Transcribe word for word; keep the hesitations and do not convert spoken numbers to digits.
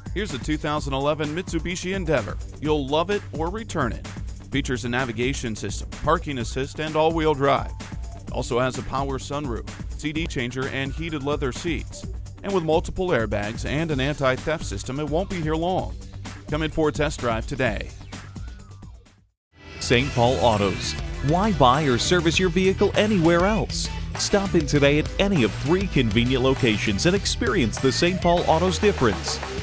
Here's a two thousand eleven Mitsubishi Endeavor. You'll love it or return it. Features a navigation system, parking assist, and all-wheel drive. Also has a power sunroof, C D changer, and heated leather seats. And with multiple airbags and an anti-theft system, it won't be here long. Come in for a test drive today. Saint Paul Autos. Why buy or service your vehicle anywhere else? Stop in today at any of three convenient locations and experience the Saint Paul Autos difference.